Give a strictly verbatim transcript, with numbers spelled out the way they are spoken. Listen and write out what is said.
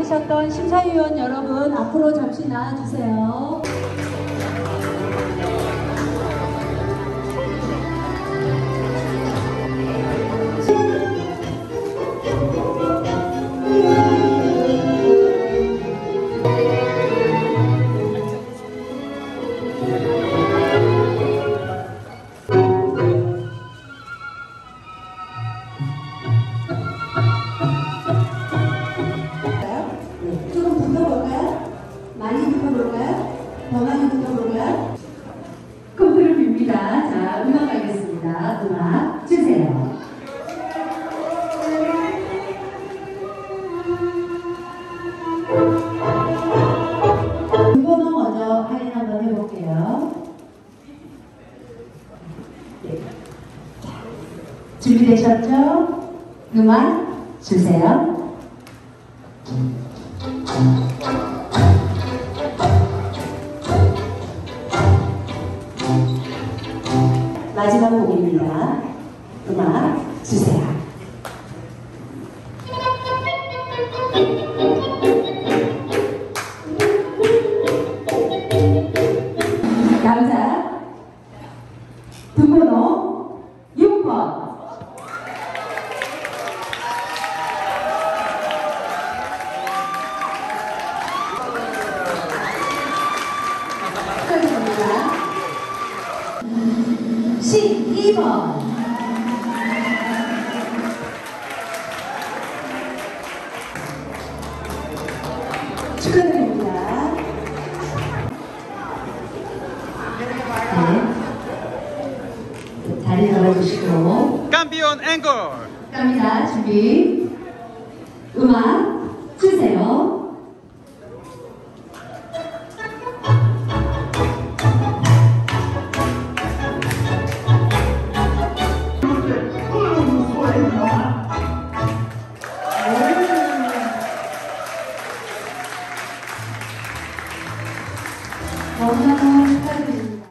받으셨던 심사위원 여러분 앞으로 잠시 나와주세요. 많이 붙어볼까요? 더 많이 붙어볼까요? 코프를 빕니다. 자, 음악 가겠습니다. 음악 주세요. 번호 먼저 할인 한번 해볼게요. 네. 준비되셨죠? 음악 주세요. 마지막 곡입니다. 음악 주세요. 남자 등번호 육 번 축하드립니다. 십이 번 축하드립니다. 네. 자리 잡아주시고 깜비온 앵콜 갑니다. 준비 음악 주세요.